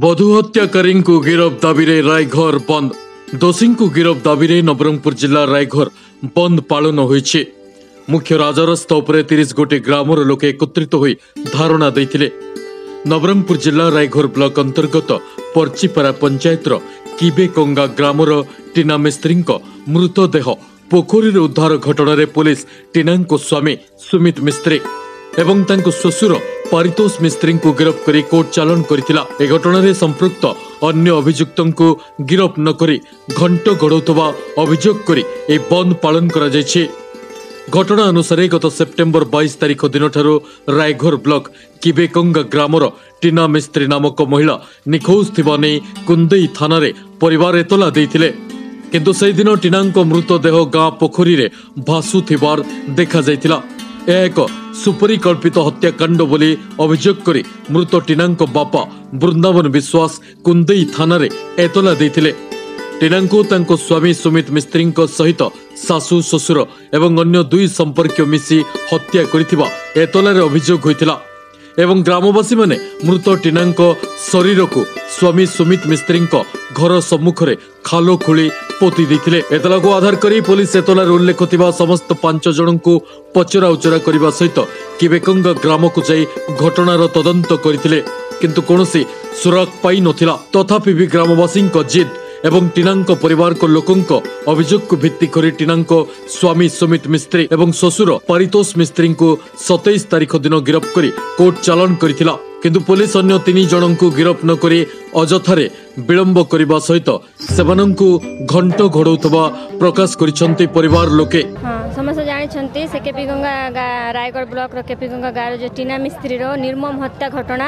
बधू हत्याकारी गिरफ दाबी रायघर बंद। दोषी गिरफ दाबी नवरंगपुर जिला रायघर बंद पालन होइछि। मुख्य राजरास्ता उपर 30 गोटी ग्रामर लोके एकत्रित होई धारणा देइथिले। नवरंगपुर जिला रायघर ब्लॉक अंतर्गत पर्चिपारा पंचायत किबेकंगा ग्रामर टीना मिस्त्री मृतदेह पोखरी उद्धार घटना पुलिस टीना स्वामी सुमित मिस्त्री एवं तांको श्वशुर पारितोष मिस्त्री को गिरफ करी कोर्ट चालान करथिला। ए घटना रे संपृक्त अन्य अभियुक्तों को गिरफ न करी घंट गड़ौतबा अभियोग करी ए बंद पालन करा जायछि। घटना अनुसार गत सेप्टेम्बर 22 तारिख दिन ठारू रायघर ब्लॉक किबेकंगा ग्रामर टीना मिस्त्री नामक महिला निखोज थिबा नै कुंदेई थाना रे परिवार एतला देइथिले। किंतु से दिन टीना मृतदेह गाँ पोखरी रे भासु थिबार देखा जायतिला। एक सुपरिकल्पित हत्याकांड बोली अभियोग करी मृत टीना बापा वृंदावन विश्वास कुंदेई थाना रे एतला देइथिले। टीना तांको स्वामी सुमित मिस्त्री सहित सासू ससुर एवं अन्य दुई संपर्क मिसी हत्या करिथिबा एतलारे अभियोग होइतिला एवं ग्रामवासी माने मृत टीना शरीर को स्वामी सुमित मिस्त्री घर सम्मुखरे खालो खोली पोती देथिले। एतला को आधार करी पुलिस एतलार उल्लेख थिबा समस्त 5 जन को पचरा उचरा करबा सहित किबेकंगा ग्राम को जाई घटनार तदंत करथिले, किंतु कोनोसी सुराग पाई नथिला। तथापि भी ग्रामवासी जिद एवं टीना परिवार को लोकों अभियोग को भित्ति करी टीना स्वामी सुमित मिस्त्री एवं श्वशुर पारितोष मिस्त्री को 27 तारिख दिन गिरफ करी कोर्ट चालान करथिला। किंतु पुलिस अन्य 3 जन को गिरफ न करी अजथारे विलंब करबा सहित सेमानंकु घंट घड़ौतबा प्रकाश करिसंती परिवार लोके। समस्त जानी से केपीगंगा रायगढ़ ब्लॉक केपीगंगा गाँव जो टीना मिस्त्री निर्मम हत्या घटना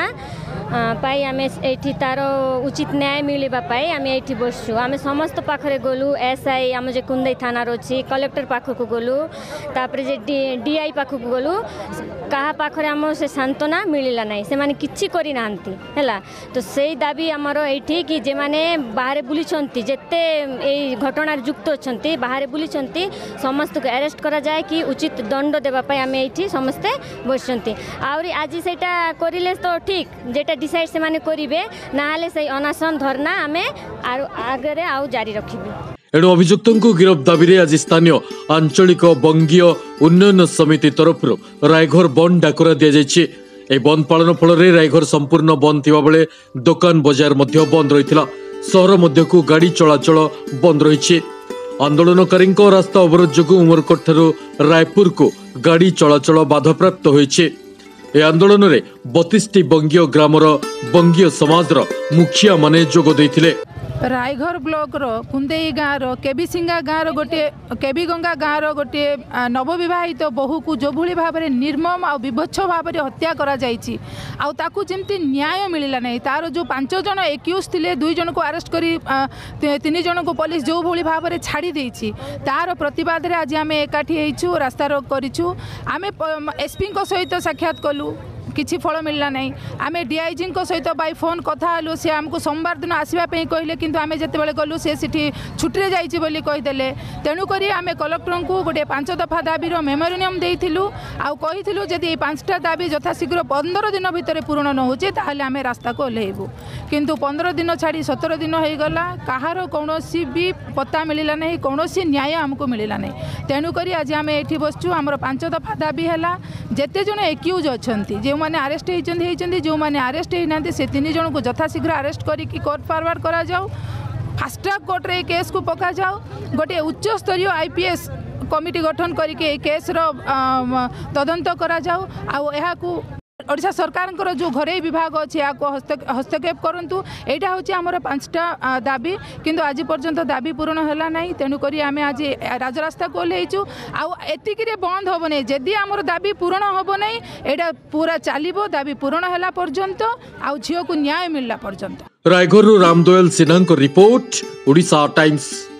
पाई आम एठी तार उचित न्याय मिलवा पाई आम एठी बसु। आम समस्त पाखरे गलु एसआई आम जे कुंदेई थाना अच्छी कलेक्टर पाखक गलु तापर जे डीआई पाखक गलु कहा पाखरे आम से सांत्वना मिलला ना से माने किछि करि नांती हैला। तो सेई दाबी आमर एठी कि जे माने बाहर बुलीछंती जेते ए घटनार जुक्त अछंती बाहर बुलीछंती समस्त को अरेस्ट करा जाए कि उचित दंड देबा पाई आम एठी समस्ते बसछंती। आउरी आज सेटा करिले तो ठीक जेटा डिसाइड से माने करिवे नाले से अनासन धरना आमे आगरे आउ जारी रखिबे। एणु अभियुक्तों को गिरफ दाबी आज स्थानीय आंचलिक बंगीय उन्नयन समिति तरफ रायघर बंद डाकरा दि जाइए। ए बंद पालन फल रायघर संपूर्ण बंद थिबा बेले दुकान बाजार मध्य बंद रहिथिला। शहर मध्य को गाड़ी चलाचल बंद रही। आंदोलनकारी रास्ता अवरोध जो उमरकोट ठारू रायपुर को गाड़ी चलाचल बाधाप्राप्त होइछि। ए आंदोलन रे 32टी बंगीय ग्रामर बंगीय समाजर मुखिया माने जोग दैथिले। रायघर ब्लॉक रो कुंदेई गाँव रो केबीसिंगा गाँव गोटे केबीगंगा गाँव रो गोटे नवविवाहित बहु को जो भली भाव में निर्मम आ विभत्स भाव में हत्या करा जायछि आ ताकू जेमती न्याय मिलला नहीं। तार जो 5 जन एक्यूज थिले 2 जन को अरेस्ट करी 3 जन को पुलिस जो भली भाव में छाड़ी देछि तार प्रतिवाद रे आज आमे एकाठी हेइछु रास्ता रोक करिछु। आमे एसपी को सहित साक्षात कलु किसी फल मिलला नहीं। आम डीआईजी सहित बाय फोन कथा हलु सी आमको सोमवार दिन आसवाई कहले किंतु आम जिते गलु सी छुट्टी जाइए बोली कहीदेले। तेणुक आम कलेक्टर को गोटे 5 दफा दाबी मेमोरेंडम देइथिलु आ कहिथिलु जदि 5टा दाबी यथाशीघ्र 15 दिन भितर पूर्ण न होचे ताहले आम रास्ता को ओह्लैबु। किंतु 15 दिन छाड़ी 17 दिन हो गला कहार कौनसी भी पत्ता मिलला नहीं कौनसी न्याय आमको मिलला नहीं। तेणुक आज आम एठी बसचु आमर 5 दफा दाबी है जेते जन एक्यूज अच्छा जो मैंने अरेस्ट होती जो मैंने अरेस्ट होना से 3 जन को यथाशीघ्र अरेस्ट करके कोर्ट फॉरवर्ड करा जाओ। फास्ट ट्रैक कोर्ट रे केस को पका जाओ। गोटे उच्च स्तरीय आईपीएस कमिटी गठन करके केस रो तदंत करा जाओ। आ ओडिशा सरकार जो घरे विभाग अच्छे हस्तक्षेप करंतु। एटा होची हमर 5टा दाबी किंतु आज पर्यंत दाबी पूर्ण हला नाही। तेणु करी आमे आज राजरास्ता को लेइचु आ एतिकी रे बंद होबो नै। जदि हमर दाबी पूर्ण होबो नै एटा पूरा चालिबो दाबी पूर्ण हला पर्यंत आ झियो को न्याय मिलला पर्यंत। रायघर रामदयाल सिन्हा को रिपोर्ट ओडिशा टाइम्स।